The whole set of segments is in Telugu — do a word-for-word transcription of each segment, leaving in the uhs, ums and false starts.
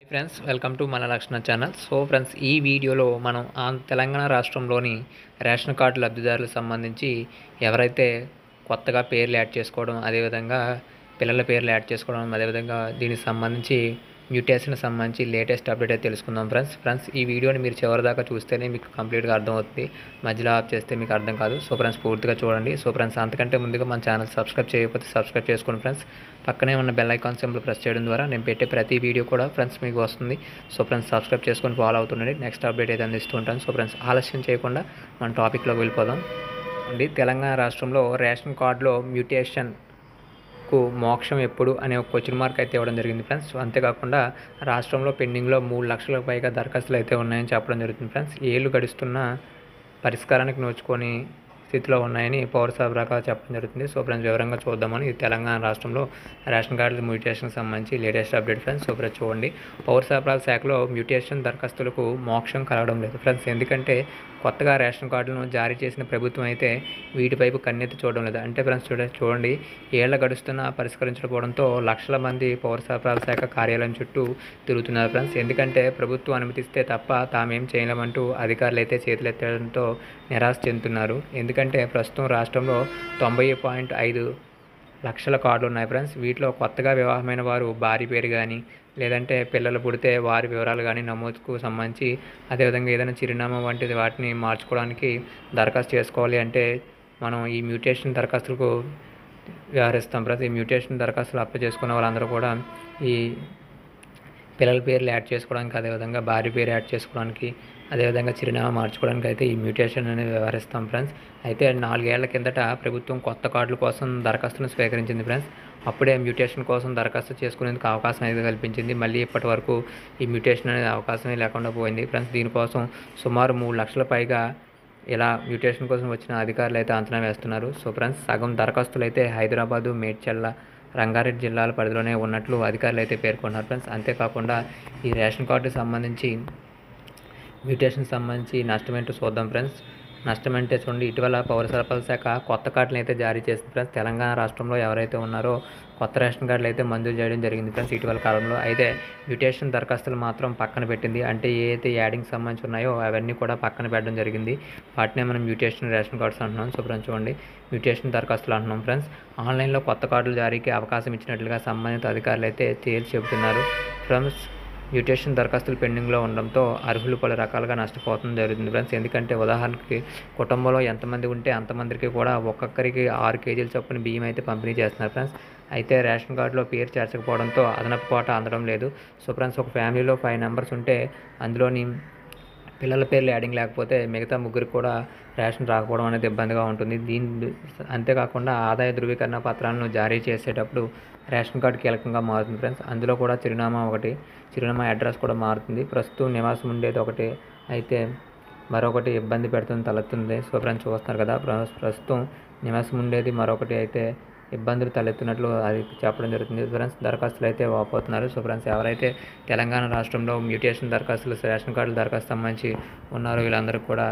ఫ్రెండ్స్ వెల్కమ్ టు మన లక్షణ ఛానల్. సో ఫ్రెండ్స్ ఈ వీడియోలో మనం ఆ తెలంగాణ రాష్ట్రంలోని రేషన్ కార్డు లబ్ధిదారులకు సంబంధించి ఎవరైతే కొత్తగా పేర్లు యాడ్ చేసుకోవడం, అదేవిధంగా పిల్లల పేర్లు యాడ్ చేసుకోవడం, అదేవిధంగా దీనికి సంబంధించి మ్యూటేషన్కి సంబంధించి లేటెస్ట్ అప్డేట్ అయితే తెలుసుకుందాం ఫ్రెండ్స్. ఫ్రెండ్స్ ఈ వీడియోని మీరు చివరి దాకా చూస్తేనే మీకు కంప్లీట్గా అర్థమవుతుంది. మధ్యలో ఆఫ్ చేస్తే మీకు అర్థం కాదు. సో ఫ్రెండ్స్ పూర్తిగా చూడండి. సో ఫ్రెండ్స్ అంతకంటే ముందుగా మన ఛానల్ సబ్స్క్రైబ్ చేయకపోతే సబ్స్క్రైబ్ చేసుకోండి ఫ్రెండ్స్. పక్కనే ఉన్న బెల్ ఐకాన్ సింబల్ ప్రెస్ చేయడం ద్వారా నేను పెట్టే ప్రతి వీడియో కూడా ఫ్రెండ్స్ మీకు వస్తుంది. సో ఫ్రెండ్స్ సబ్స్క్రైబ్ చేసుకొని ఫాలో అవుతుండండి. నెక్స్ట్ అప్డేట్ అయితే అందిస్తూ ఉంటాను. సో ఫ్రెండ్స్ ఆలస్యం చేయకుండా మన టాపిక్లోకి వెళ్ళిపోదాం అండి. తెలంగాణ రాష్ట్రంలో రేషన్ కార్డులో మ్యూటేషన్ కు మోక్షం ఎప్పుడు అనే ఒక క్వశ్చన్ మార్క్ అయితే ఇవ్వడం జరిగింది ఫ్రెండ్స్. అంతేకాకుండా రాష్ట్రంలో పెండింగ్లో మూడు లక్షలకు పైగా దరఖాస్తులు అయితే ఉన్నాయని చెప్పడం జరుగుతుంది ఫ్రెండ్స్. ఏళ్ళు గడుస్తున్న పరిష్కారానికి నోచుకొని స్థితిలో ఉన్నాయని పౌర సరఫరా చెప్పడం జరుగుతుంది. సో ఫ్రెండ్స్ వివరంగా చూద్దామని ఇది తెలంగాణ రాష్ట్రంలో రేషన్ కార్డుల మ్యూటేషన్కి సంబంధించి latest update friends. So friends చూడండి, పౌర సరఫరాల శాఖలో మ్యూటేషన్ దరఖాస్తులకు మోక్షం కలగడం లేదు ఫ్రెండ్స్. ఎందుకంటే కొత్తగా రేషన్ కార్డులను జారీ చేసిన ప్రభుత్వం అయితే వీటిపైపు కన్నెత్తి చూడడం లేదు. అంటే ఫ్రెండ్స్ చూడ చూడండి ఏళ్ల గడుస్తున్న పరిష్కరించకపోవడంతో లక్షల మంది పౌర సరఫరాల శాఖ కార్యాలయం చుట్టూ తిరుగుతున్నారు ఫ్రెండ్స్. ఎందుకంటే ప్రభుత్వం అనుమతిస్తే తప్ప తామేం చేయలేమంటూ అధికారులు అయితే చేతులెత్తడంతో నిరాశ చెందుతున్నారు. ఎందుకంటే ప్రస్తుతం రాష్ట్రంలో తొంభై పాయింట్ ఐదు లక్షల కార్డులు ఉన్నాయి ఫ్రెండ్స్. వీటిలో కొత్తగా వివాహమైన వారు భార్య పేరు కానీ, లేదంటే పిల్లలు పుడితే వారి వివరాలు కానీ నమోదుకు సంబంధించి, అదేవిధంగా ఏదైనా చిరునామా వంటిది వాటిని మార్చుకోవడానికి దరఖాస్తు చేసుకోవాలి అంటే మనం ఈ మ్యూటేషన్ దరఖాస్తులకు వ్యవహరిస్తాం ఫ్రెండ్స్. ఈ మ్యూటేషన్ దరఖాస్తులు అప్లై చేసుకున్న వాళ్ళందరూ కూడా ఈ పిల్లల పేర్లు యాడ్ చేసుకోవడానికి, అదేవిధంగా భార్య పేరు యాడ్ చేసుకోవడానికి, అదేవిధంగా చిరునామా మార్చుకోవడానికి అయితే ఈ మ్యూటేషన్ అనేది వ్యవహరిస్తాం ఫ్రెండ్స్. అయితే నాలుగేళ్ల కిందట ప్రభుత్వం కొత్త కార్డుల కోసం దరఖాస్తును స్వీకరించింది ఫ్రెండ్స్. అప్పుడే మ్యూటేషన్ కోసం దరఖాస్తు చేసుకునేందుకు అవకాశం అయితే కల్పించింది. మళ్ళీ ఇప్పటి వరకు ఈ మ్యూటేషన్ అనేది అవకాశమే లేకుండా పోయింది ఫ్రెండ్స్. దీనికోసం సుమారు మూడు లక్షల పైగా ఇలా మ్యూటేషన్ కోసం వచ్చిన అధికారులు అయితే అంచనా వేస్తున్నారు. సో ఫ్రెండ్స్ సగం దరఖాస్తులు అయితే హైదరాబాదు, మేడ్చల్ల, రంగారెడ్డి జిల్లాల పరిధిలోనే ఉన్నట్లు అధికారులు అయితే పేర్కొన్నారు ఫ్రెండ్స్. అంతేకాకుండా ఈ రేషన్ కార్డుకి సంబంధించి మ్యూటేషన్ సంబంధించి నష్టం ఏంటో చూద్దాం ఫ్రెండ్స్. నష్టం అంటే చూడండి, ఇటీవల పౌర సరఫరాల శాఖ కొత్త కార్డులను అయితే జారీ చేసింది ఫ్రెండ్స్. తెలంగాణ రాష్ట్రంలో ఎవరైతే ఉన్నారో కొత్త రేషన్ కార్డులు అయితే మంజూరు చేయడం జరిగింది ఫ్రెండ్స్ ఇటీవల కాలంలో. అయితే మ్యూటేషన్ దరఖాస్తులు మాత్రం పక్కన పెట్టింది. అంటే ఏ అయితే యాడింగ్ సంబంధించి ఉన్నాయో అవన్నీ కూడా పక్కన పెట్టడం జరిగింది. వాటినే మనం మ్యూటేషన్ రేషన్ కార్డ్స్ అంటున్నాం. సో ఫ్రెండ్స్ చూడండి, మ్యూటేషన్ దరఖాస్తులు అంటున్నాం ఫ్రెండ్స్. ఆన్లైన్లో కొత్త కార్డుల జారీకి అవకాశం ఇచ్చినట్లుగా సంబంధిత అధికారులు అయితే తేల్చి చెబుతున్నారు ఫ్రెండ్స్. మ్యూటేషన్ దరఖాస్తులు పెండింగ్లో ఉండడంతో అర్హులు పలు రకాలుగా నష్టపోవడం జరుగుతుంది ఫ్రెండ్స్. ఎందుకంటే ఉదాహరణకి కుటుంబంలో ఎంతమంది ఉంటే అంతమందికి కూడా ఒక్కొక్కరికి ఆరు కేజీల చొప్పున బియ్యం అయితే పంపిణీ చేస్తున్నారు ఫ్రెండ్స్. అయితే రేషన్ కార్డులో పేరు చేర్చకపోవడంతో అదనపు కోట అందడం లేదు. సో ఫ్రెండ్స్ ఒక ఫ్యామిలీలో ఫైవ్ మెంబర్స్ ఉంటే అందులోని పిల్లల పేర్లు యాడింగ్ లేకపోతే మిగతా ముగ్గురికి కూడా రేషన్ రాకపోవడం అనేది ఇబ్బందిగా ఉంటుంది. దీని అంతేకాకుండా ఆదాయ ధృవీకరణ పత్రాలను జారీ చేసేటప్పుడు రేషన్ కార్డు కీలకంగా మారుతుంది ఫ్రెండ్స్. అందులో కూడా చిరునామా ఒకటి, చిరునామా అడ్రస్ కూడా మారుతుంది. ప్రస్తుతం నివాసం ఉండేది ఒకటి అయితే మరొకటి ఇబ్బంది పెడుతుంది, తలెత్తుంది. సో ఫ్రెండ్స్ చూస్తున్నారు కదా, ప్రస్తుతం నివాసం ఉండేది మరొకటి అయితే ఇబ్బందులు తలెత్తినట్లు అది చెప్పడం జరుగుతుంది ఫ్రెండ్స్. దరఖాస్తులు అయితే వాపోతున్నారు. సో ఫ్రెండ్స్ ఎవరైతే తెలంగాణ రాష్ట్రంలో మ్యూటేషన్ దరఖాస్తులు, రేషన్ కార్డుల దరఖాస్తు సంబంధించి ఉన్నారో వీళ్ళందరికీ కూడా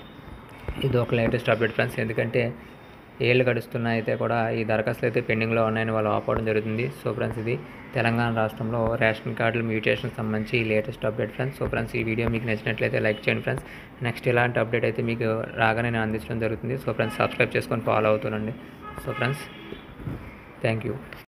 ఇది ఒక లేటెస్ట్ అప్డేట్ ఫ్రెండ్స్. ఎందుకంటే ఏళ్ళు గడుస్తున్న అయితే కూడా ఈ దరఖాస్తులు అయితే పెండింగ్లో ఉన్నాయని వాళ్ళు ఆపడం జరుగుతుంది. సో ఫ్రెండ్స్ ఇది తెలంగాణ రాష్ట్రంలో రేషన్ కార్డుల మ్యూటేషన్ సంబంధించి latest update friends. So friends ఈ వీడియో మీకు నచ్చినట్లయితే లైక్ చేయండి ఫ్రెండ్స్. నెక్స్ట్ ఇలాంటి అప్డేట్ అయితే మీకు రాగానే నేను అందించడం జరుగుతుంది. సో ఫ్రెండ్స్ సబ్స్క్రైబ్ చేసుకొని ఫాలో అవుతుండండి. So friends thank you.